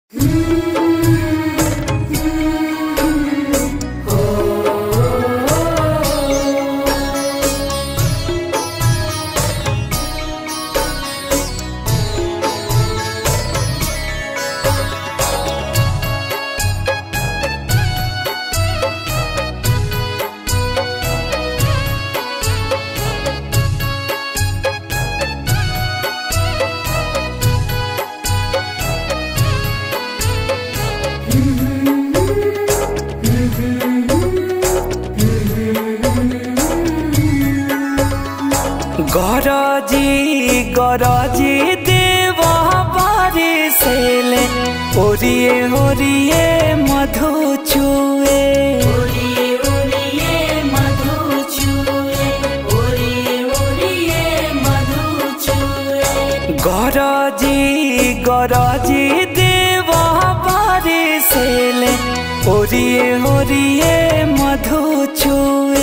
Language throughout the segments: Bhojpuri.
गरजी देव बारिशेले ओरिए ओरिए मधु चुए गरजी देव बारिशेले ओरिए ओरिए मधु चुए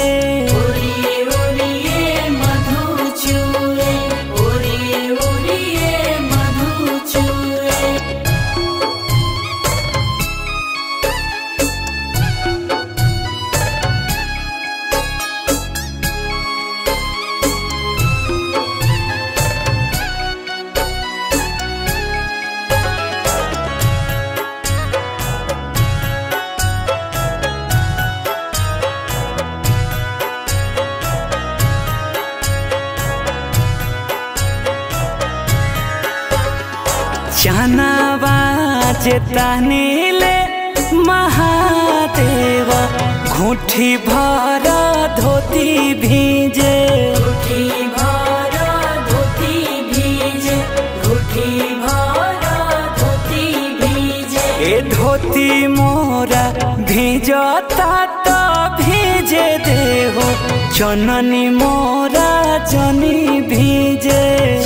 चनावा जेतानीले महादेव घूठी भरा धोती भीजे ए धोती मोरा भीजता तो भीजे देहो चननी मोरा जनी भीजे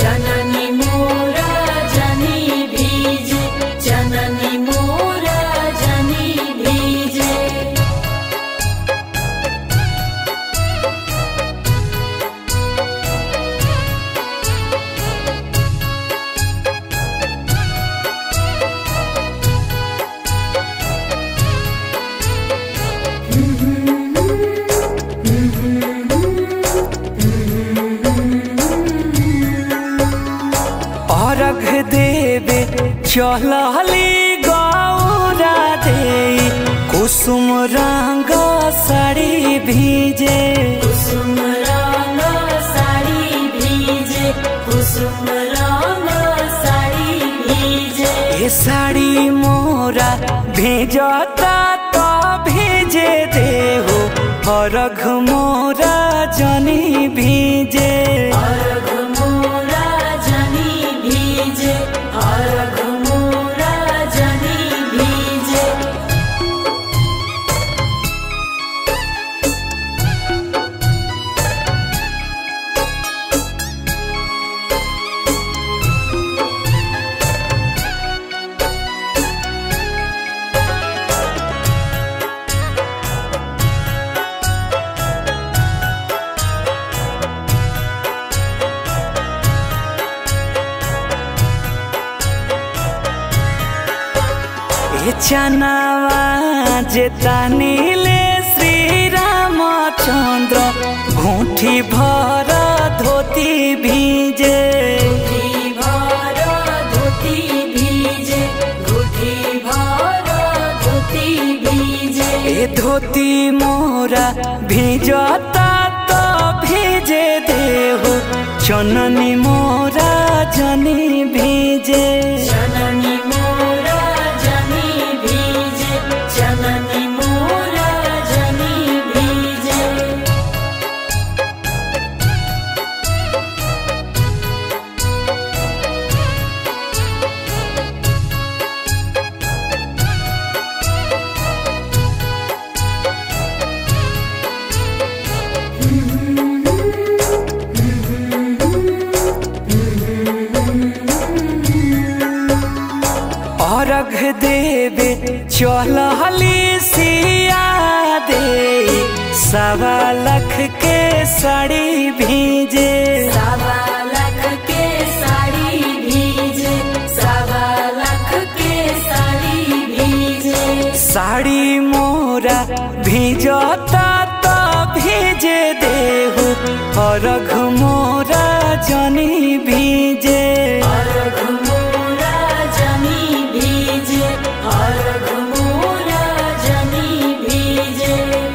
अर्घ देवे चलली गौरा दे कुसुम रंग साड़ी भीजे ए साड़ी मोरा भेजता तो भेजे देहो अर्घ मोरा जनी भीजे चनावा जेतानीले श्री रामचंद्र घूठी भरा धोती भीजे ए धोती मोरा भीजता तो भीजे देहो चननी मोरा जनी भीजे अर्घ देवे चलली सिया दे 1.25 लाख के साड़ी भीजे 1.25 लाख के साड़ी भीजे 1.25 लाख के साड़ी साड़ी मोरा भिजता तो भीजे देहु अर्घ मोरा जनी भीजे अर्घ मोरा जनी भीजे अर्घ मोरा जनी भीजे।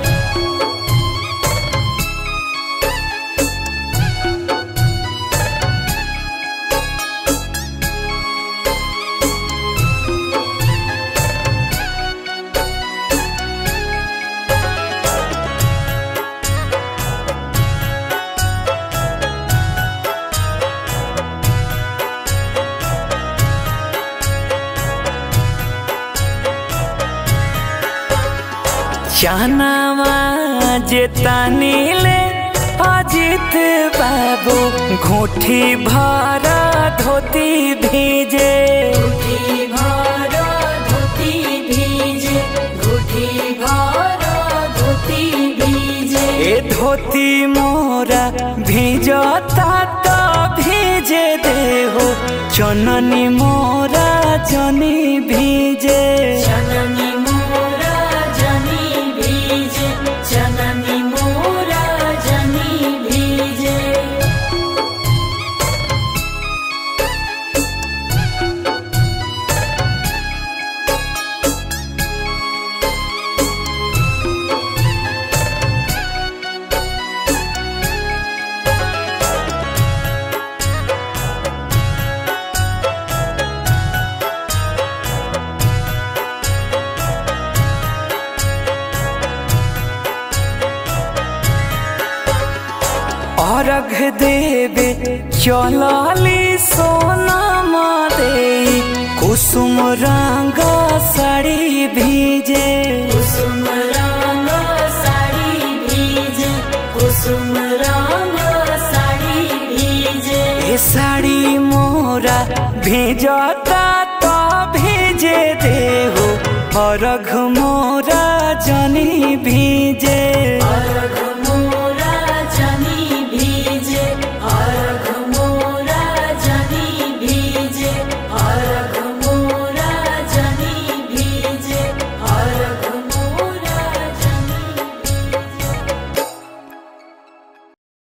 चनावा जे तानीले अजित बाबू घूठी भरा धोती भीजे घूठी भरा धोती भीजे घूठी भरा धोती भीजे। ए धोती मोरा भिजता तो भीजे देहो चननी मोरा जनी भीजे जननी मोरा जनी भीजे जननी मोरा जनी भीजे। अर्घ देवे चलली सोना दे कुसुम रंग साड़ी भीजे कुसुम रंग साड़ी भीजे कुसुम रंग साड़ी भीजे। ए साड़ी मोरा भिजता तो भीजे देहो अर्घ मोरा जनी भीजे